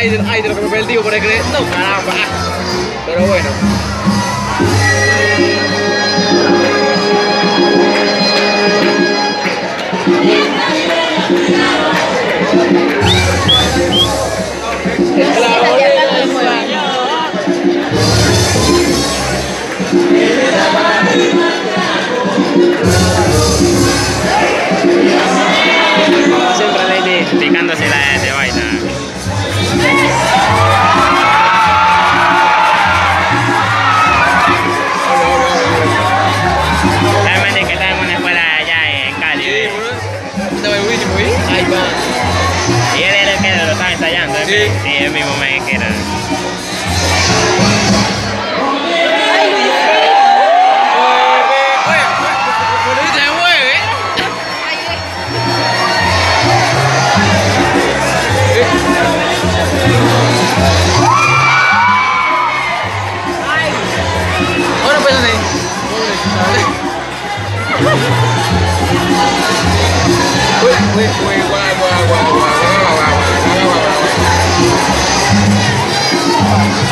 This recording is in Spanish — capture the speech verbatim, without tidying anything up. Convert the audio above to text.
ay, de, ay, de lo que me perdí por el creer. No, caramba. Pero bueno. Siempre Lady picándose la de vaina. Realmente que está en una escuela allá en Cali. Sí, estaba el Winnie muy. Ahí va. Y él era el que lo estaba ensayando. Sí. Sí, él mismo me que era. Ahora pues así. Uy, uy, uy, guau, guau, guau, guau, guau, guau, guau, guau, guau.